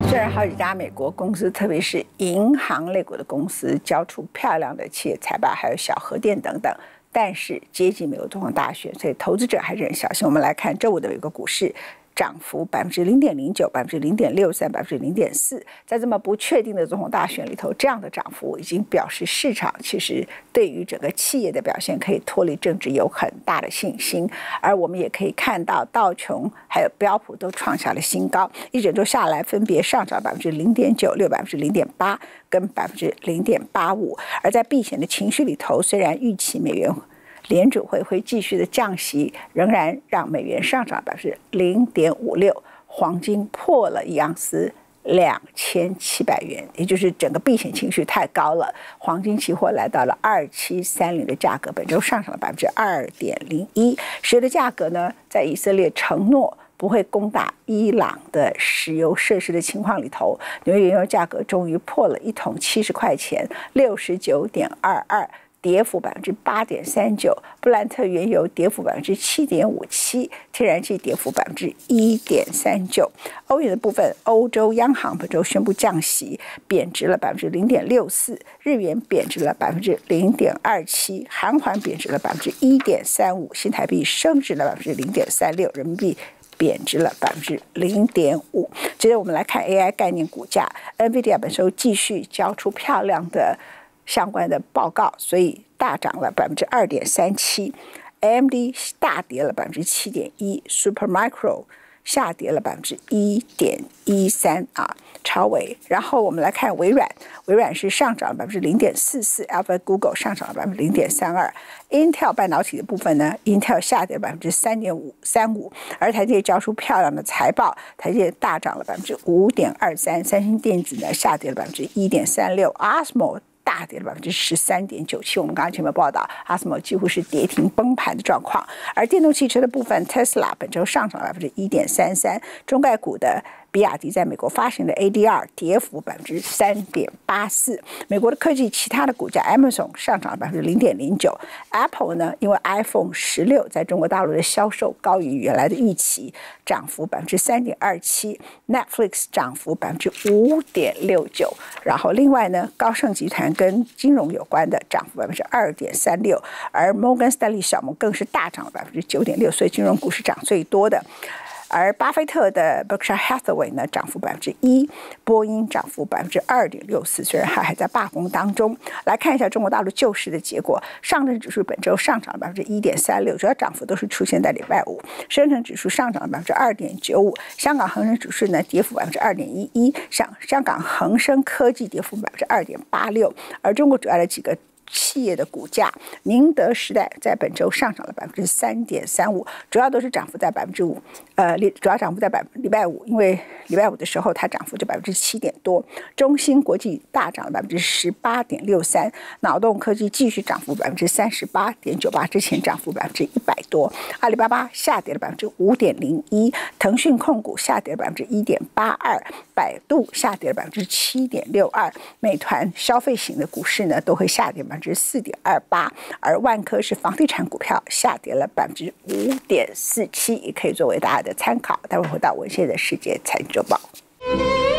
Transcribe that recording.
虽然好几家美国公司，特别是银行类股的公司，交出漂亮的企业财报，还有小核电等等，但是接近美国总统大选，所以投资者还是很小心。我们来看周五的一个股市。涨幅0.09%、0.63%、0.4%，在这么不确定的总统大选里头，这样的涨幅已经表示市场其实对于整个企业的表现可以脱离政治有很大的信心。而我们也可以看到道琼还有标普都创下了新高，一整周下来分别上涨0.96%、0.8%跟0.85%。而在避险的情绪里头，虽然预期美元联储会继续的降息，仍然让美元上涨0.56%，黄金破了1盎司2700元，也就是整个避险情绪太高了，黄金期货来到了2730的价格，本周上涨了2.01%。石油的价格呢，在以色列承诺不会攻打伊朗的石油设施的情况里头，纽约原油价格终于破了1桶70块钱，69.22。跌幅8.39%，布兰特原油跌幅7.57%，天然气跌幅1.39%。欧元的部分，欧洲央行本周宣布降息，贬值了0.64%，日元贬值了0.27%，韩元贬值了1.35%，新台币升值了0.36%，人民币贬值了0.5%。接着我们来看 AI 概念股价 ，NVIDIA 本周继续交出漂亮的相关的报告，所以大涨了2.37%，AMD 大跌了7.1%，Supermicro 下跌了1.13%啊，超微。然后我们来看微软，微软是上涨了0.44%，Alphabet Google 上涨了0.32%，Intel 半导体的部分呢 ，Intel 下跌了3.35%，而台积电交出漂亮的财报，台积电大涨了5.23%，三星电子呢下跌了1.36%，ASML大跌了13.97%。我们刚刚前面报道 ，ASML 几乎是跌停崩盘的状况。而电动汽车的部分 ，Tesla 本周上涨了1.33%，中概股的比亚迪在美国发行的 ADR 跌幅3.84%。美国的科技其他的股价 ，Amazon 上涨了0.09%，Apple 呢，因为 iPhone 16在中国大陆的销售高于原来的预期，涨幅3.27%，Netflix 涨幅5.69%。然后另外呢，高盛集团跟金融有关的涨幅2.36%，而 Morgan Stanley 小摩更是大涨了9.6%，所以金融股是涨最多的。而巴菲特的 Berkshire Hathaway 呢，涨幅1%，波音涨幅2.64%，虽然还在罢工当中。来看一下中国大陆救市的结果，上证指数本周上涨了1.36%，主要涨幅都是出现在礼拜五。深成指数上涨了2.95%，香港恒生指数呢跌幅2.11%，香港恒生科技跌幅2.86%，而中国主要的几个企业的股价，宁德时代在本周上涨了3.35%，主要都是涨幅在5%，主要涨幅在礼拜五，因为礼拜五的时候它涨幅就7%多。中芯国际大涨了18.63%，脑洞科技继续涨幅38.98%，之前涨幅100%多。阿里巴巴下跌了5.01%，腾讯控股下跌了1.82%，百度下跌了7.62%，美团消费型的股市呢都会下跌4.28%，而万科是房地产股票下跌了5.47%，也可以作为大家的参考。待会回到文献的世界财经周报。